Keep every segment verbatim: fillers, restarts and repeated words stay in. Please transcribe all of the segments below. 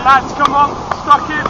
lads, come on, stuck in.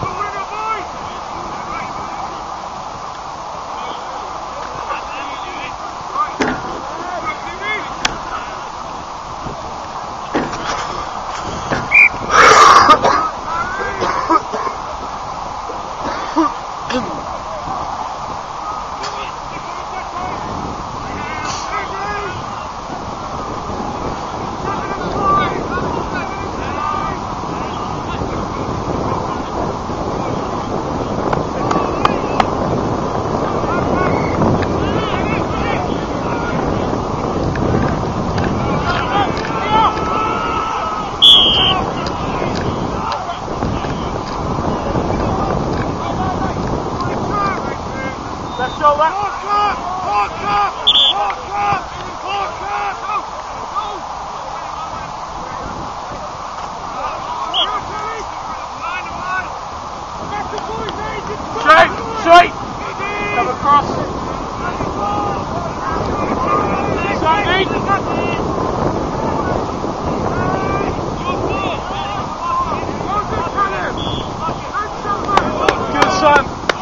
Left shoulder. Walk up! Walk up! Walk up! Walk up! Straight! Straight! Come across. Straight! Good son.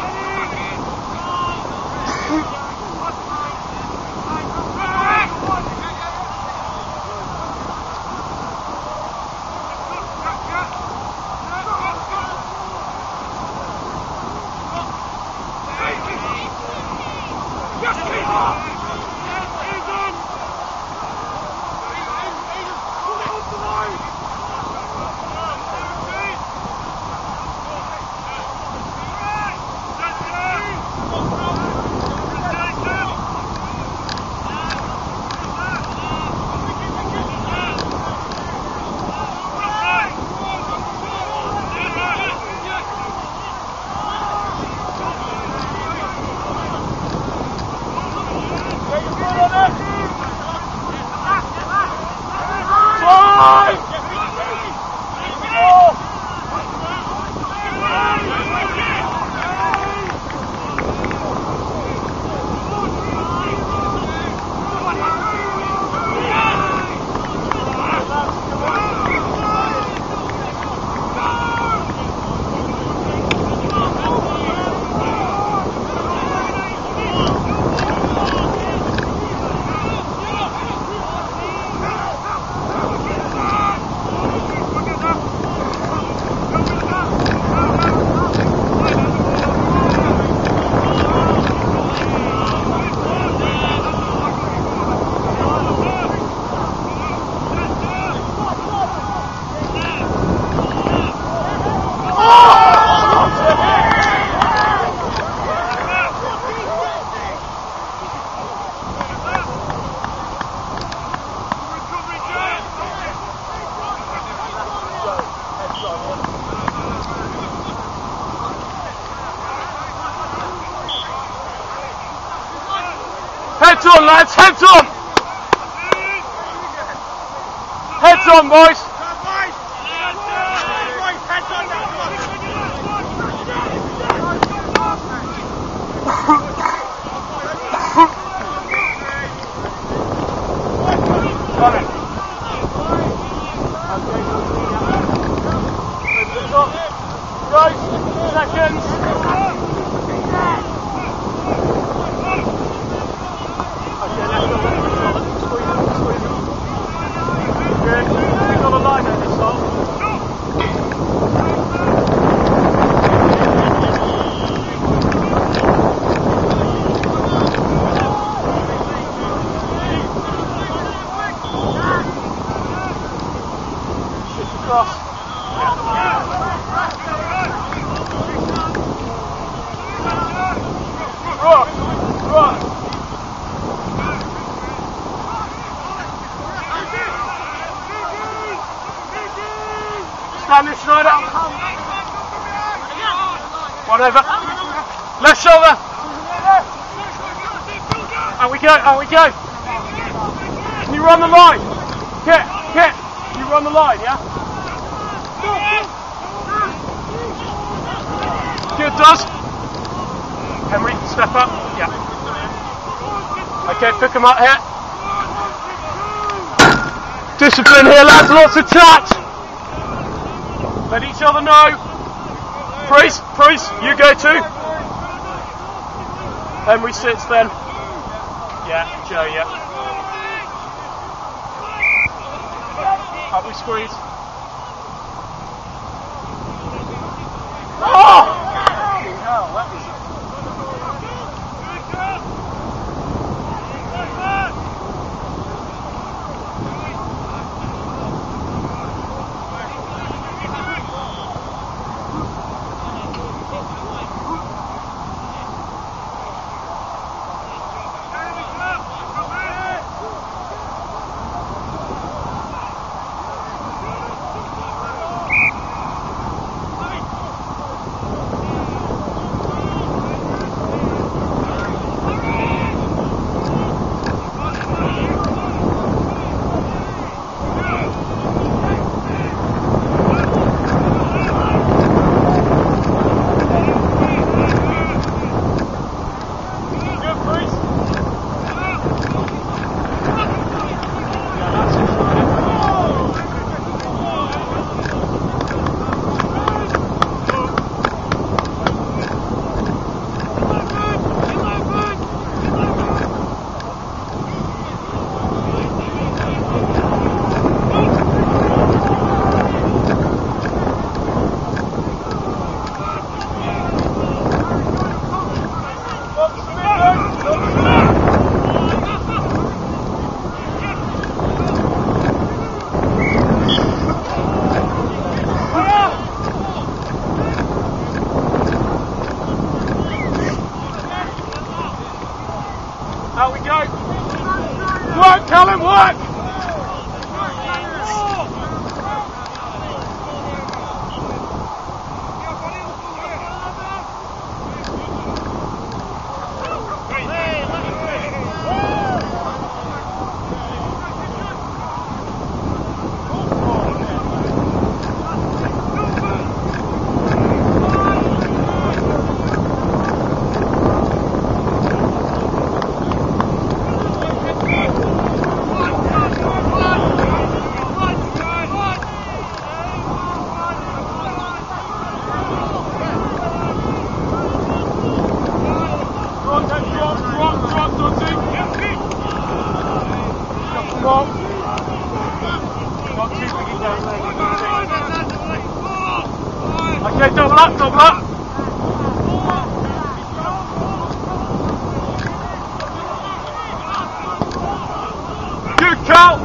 Heads on, lads, heads on! Heads on, boys! Got it. Right, seconds. Cross. Rock, rock. Stand this Schneider. One over. Left shoulder. And we go, and we go. Can you run the line? Kit, Kit, can you run the line, yeah? Good, does. Henry, step up. Yeah. Okay, pick him up here. Discipline here, lads. Lots of touch. Let each other know. Priest, priest, you go too. Henry sits then. Yeah, Joe, yeah. Up we squeeze. Oh! Hell, that was... Out we go. Work, Callum, work! Okay, double up, double up. Good, Cal.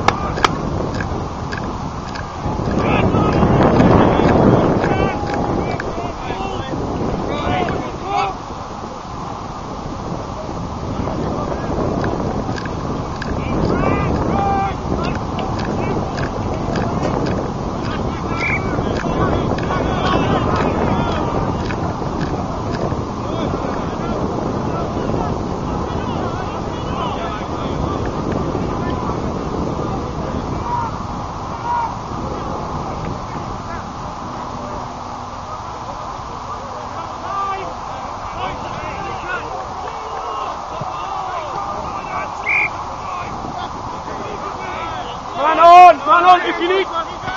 Run on, run on if you need.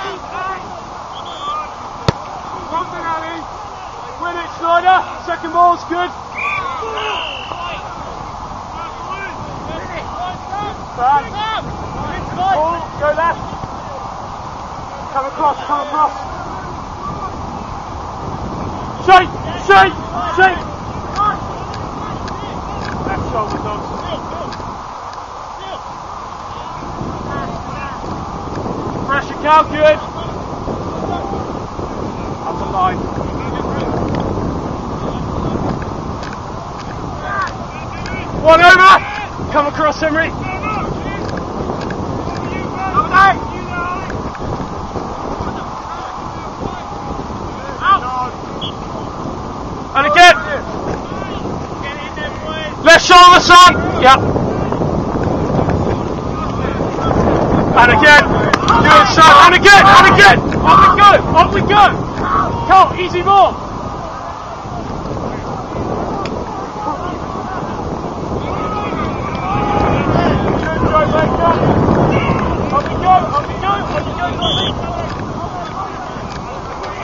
Win it, Snyder. Second ball's good. Ball, go left. Come across, come across. Shake, shake, shake. Left shoulder, dogs. Pressure, Cal, good. Up the line. One over. Come across, Henry. And again. Left shoulder, son. Yep. And again. Good, son. And again. And again. Up we go. Up we go. Come, easy ball. Up we go. Up we go. Up we go.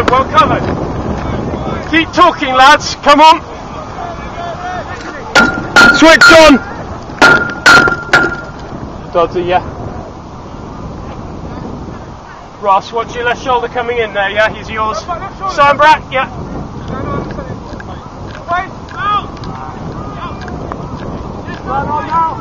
well covered. Keep talking, lads, come on. Switch on. Dodgy, yeah. Ross, watch your left shoulder coming in there, yeah? He's yours. Simon Brack, yeah. Wait, out. Run on now.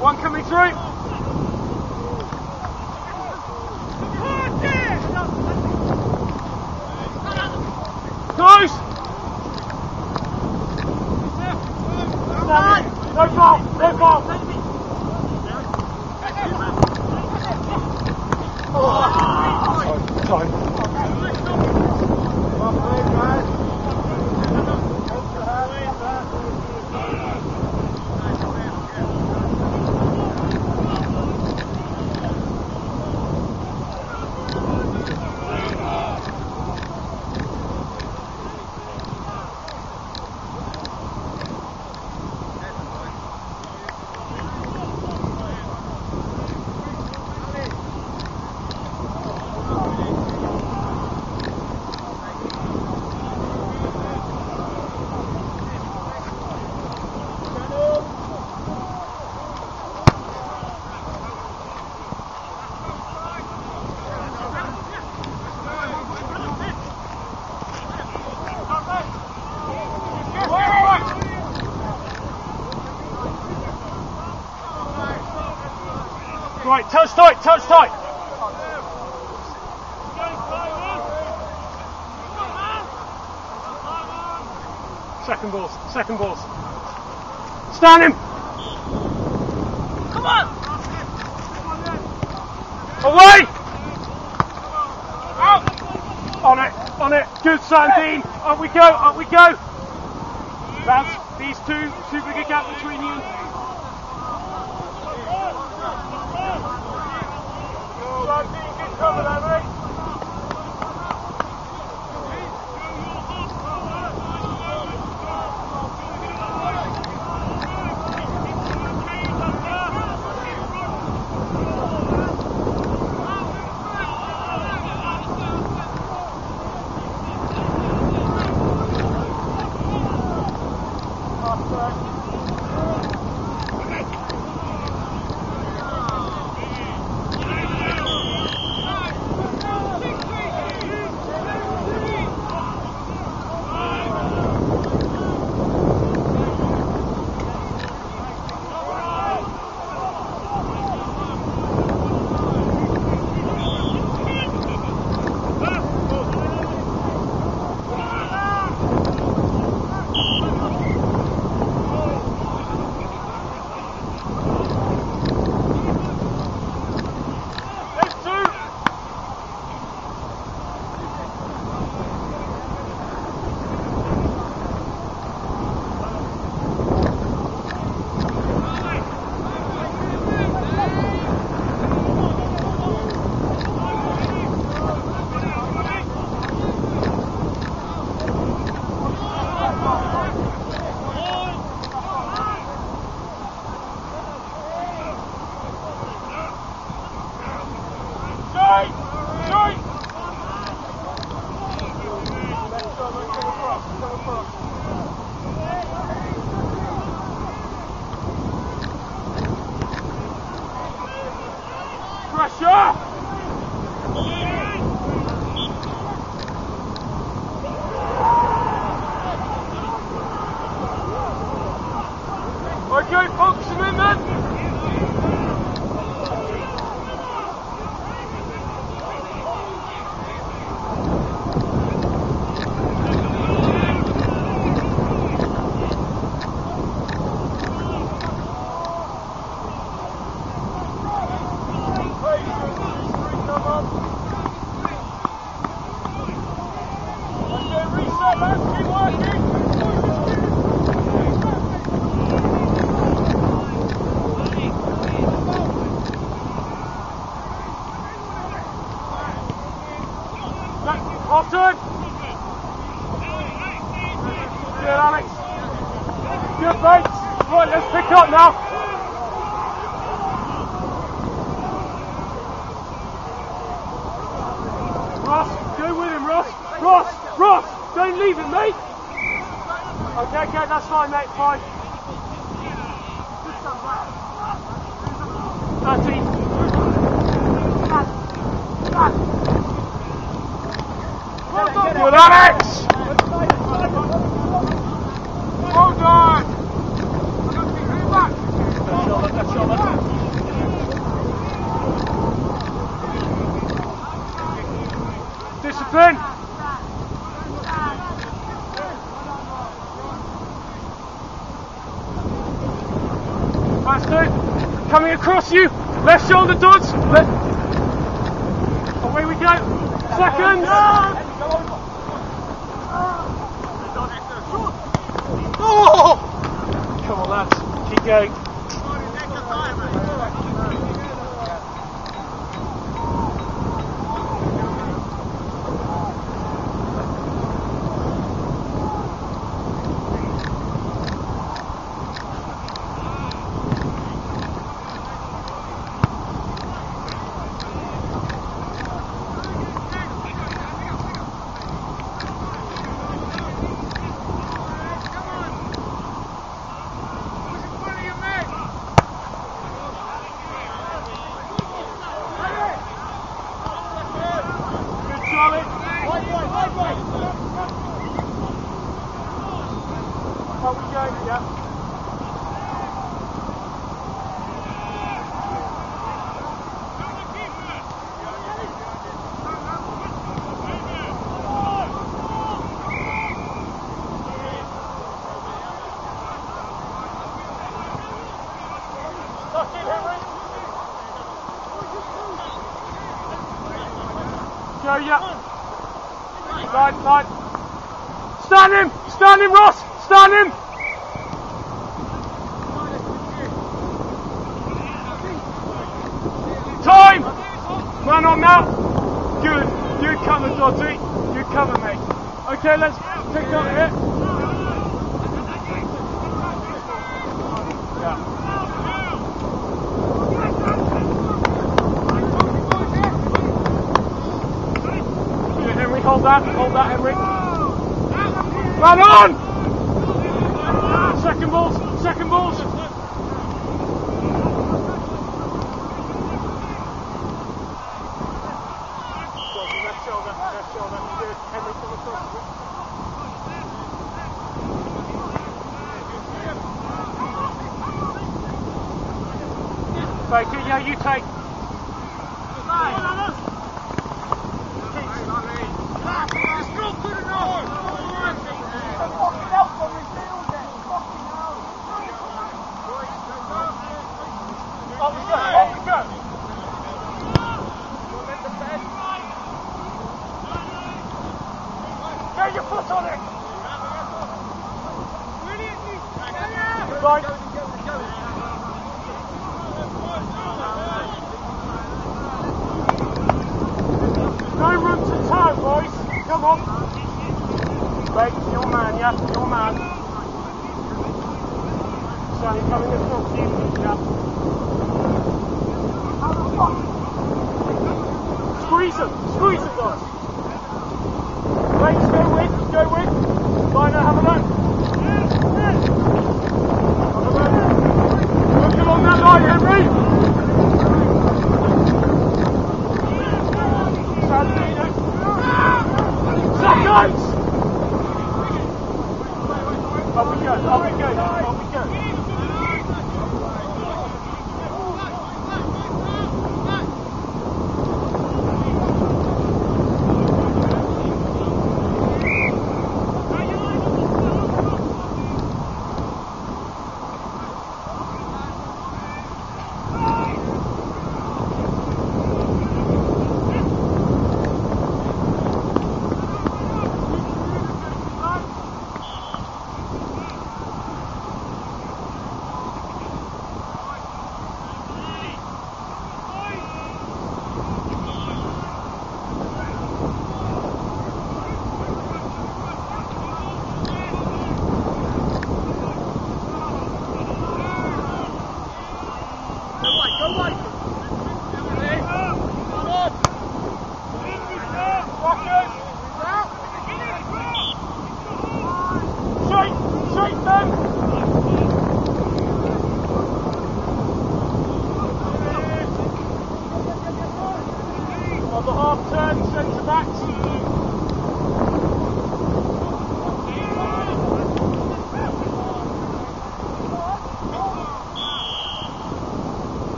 One coming through. Close. No ball, no ball. Oh, time. Right, touch tight, touch tight. Second balls, second balls. Stand him. Come on. Away. Out. On it, on it. Good, Sandine. Up we go, up we go. That's these two, too big a gap between you. Good cover there, mate. Pressure! Okay, focus him in then! Often. Good, Alex. Good, mate. Right, let's pick up now. Ross, go with him, Ross. Ross, Ross, don't leave him, mate. Okay, okay, that's fine, mate. Fine. Thirteen. Good, Alex! Well done! Left shoulder, left shoulder. Ben. That's two. Coming across you. Left shoulder dodge. Left. Away we go. Seconds. Oh! Come on, lads. Keep going. How we going? Yeah. Stuck in, Henry. Go, yeah. Side, side. Stand him! Stand him, Ross! Stand him! Time! Man on now! Good. Good cover, Dotty. Good cover, mate. Okay, let's pick up here. Yeah. Good, Henry. Hold that. Hold that, Henry. Man on! Second balls, second balls. Left shoulder, left shoulder. Good. Henry, come across. Take it, yeah, you take. Off we go, off we go! Get your foot on it! Right.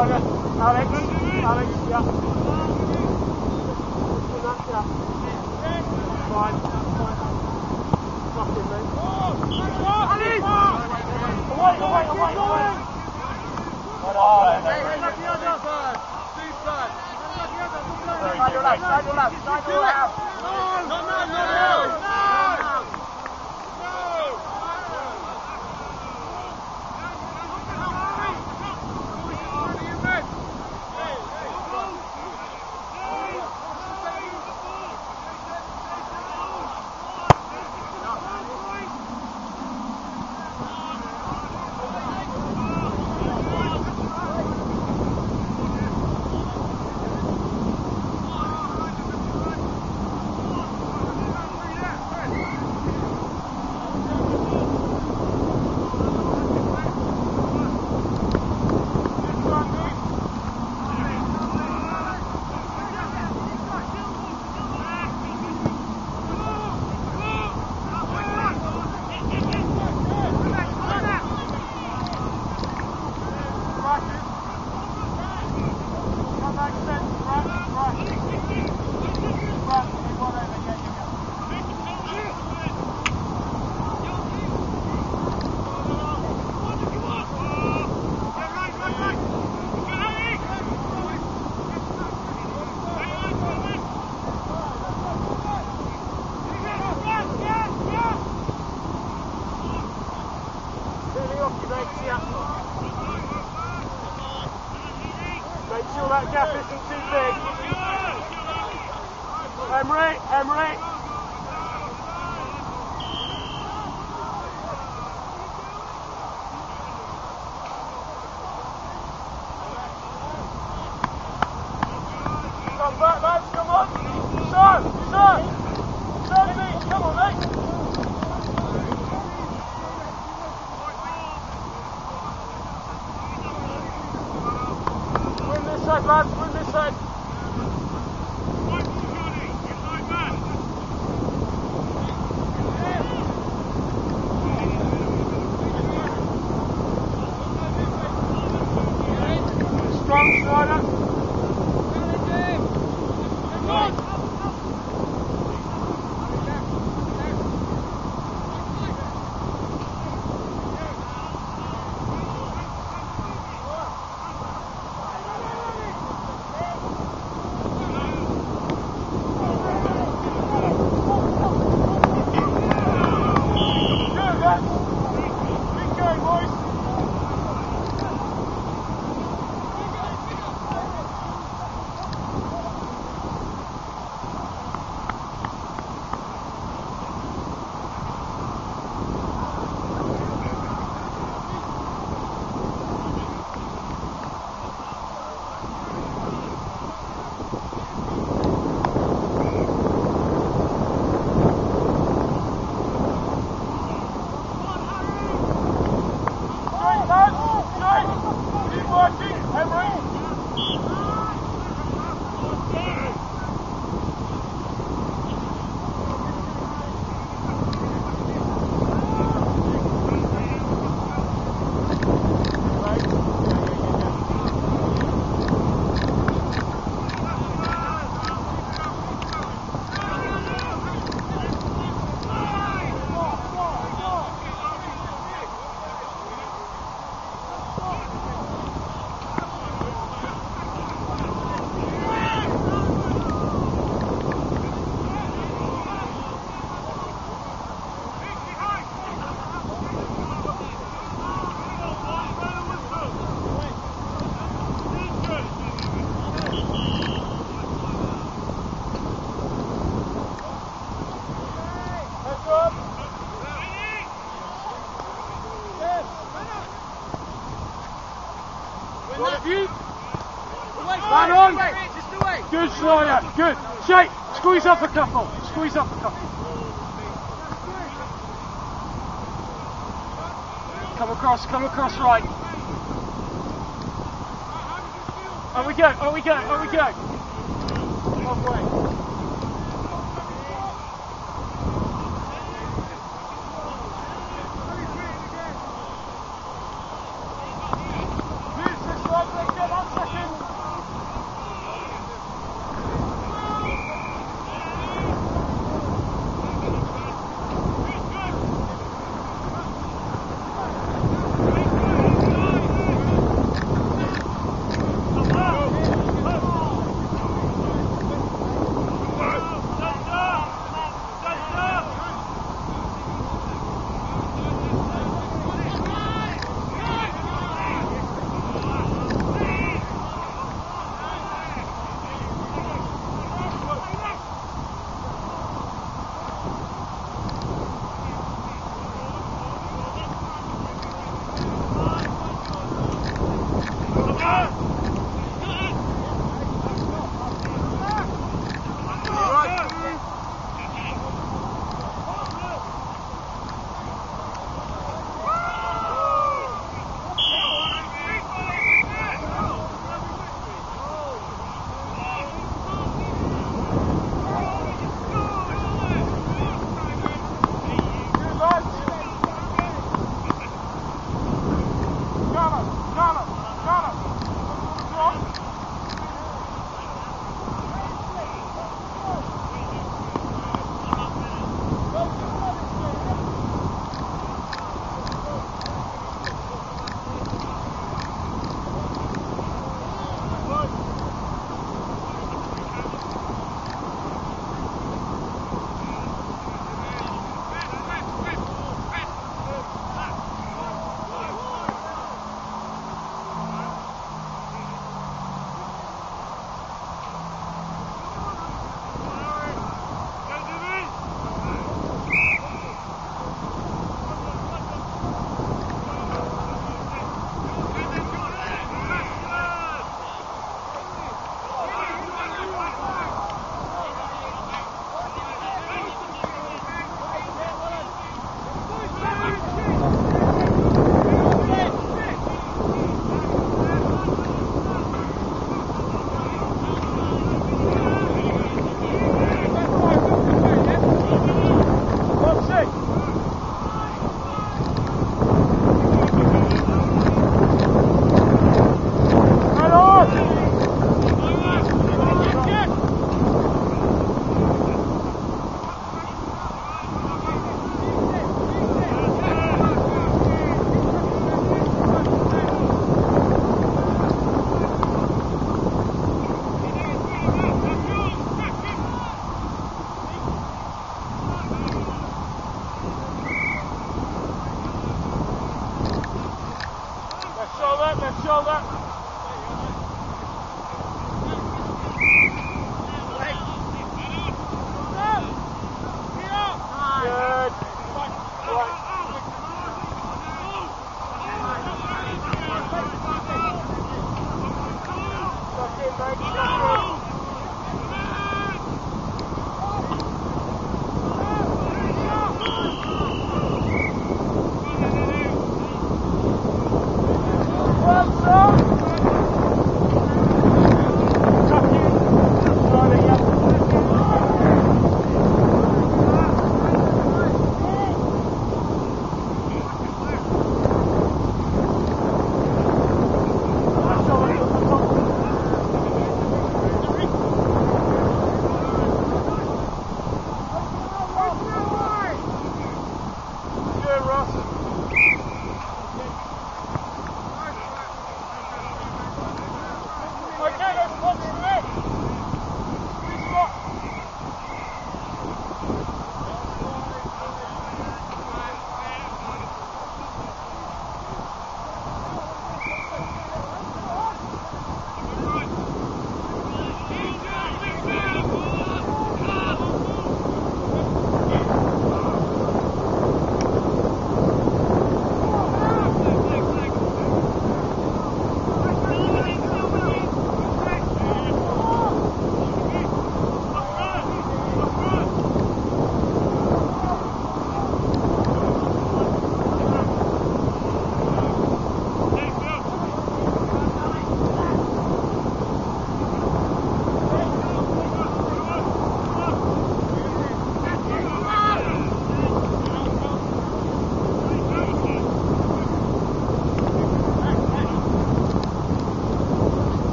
Strider. Alex, Alex, yeah. Yeah. Fine, fine. Nothing, mate. Away, away, away, away. Side your left, side your left, side your left. No, no, no, no, no. Make sure that gap isn't too big. Emery, Emery. Come back, lads, come on. Son, son. Son, please, come on, mate. Win this side, lads, win this side. Strong, Snyder. Man on! Good, Snyder, good. Shake, squeeze up a couple, squeeze up a couple. Come across, come across right. On we go, on we go, on we go. Halfway. Use this one, let's get on.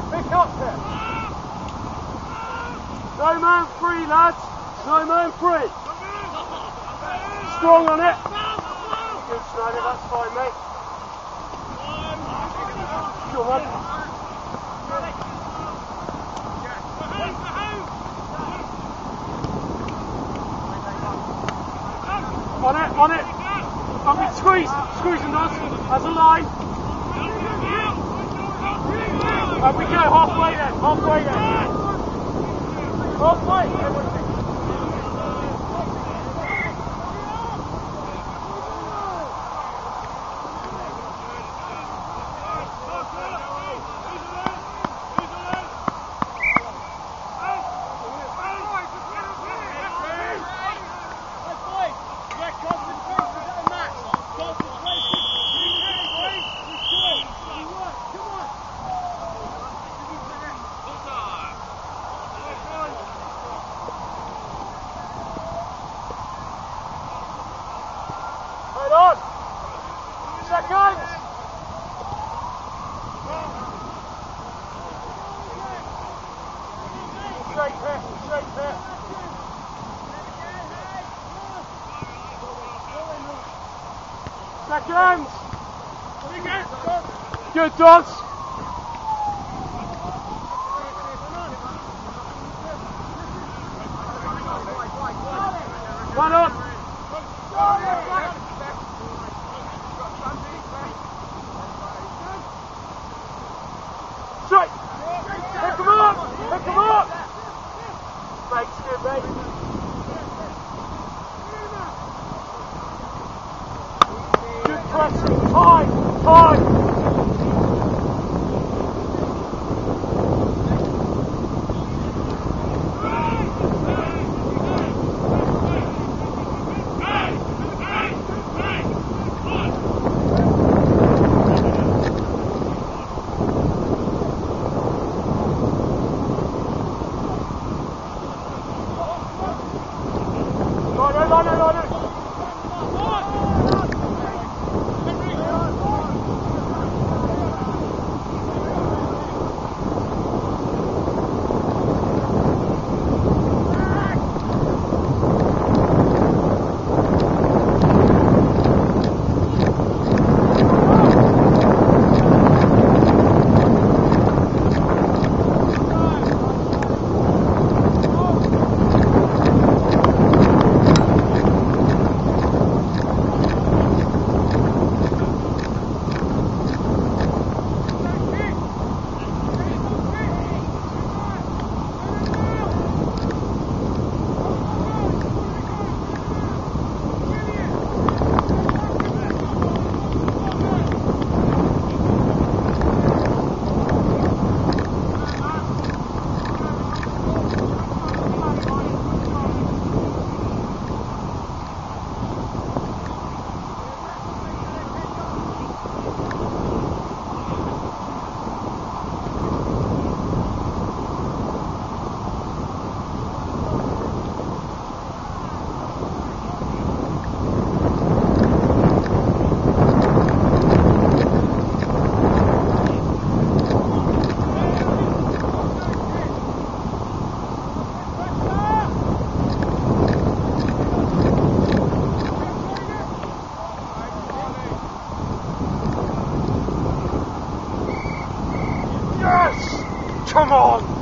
pick up there. No man free, lads. No man free. Strong on it. Good, Schneider, that's fine, mate. Come on. On it, on it. Up it, squeeze. Squeezing us as a line. Up we go, halfway then, halfway then. Halfway, everything. Hold on! Seconds! Straight hit, straight hit. Seconds! Good dogs! One up! Straight! Pick him up! Pick him up! Thanks, good, mate. Good pressing. Time! Time! Line it, line it, line it. Yes! Come on!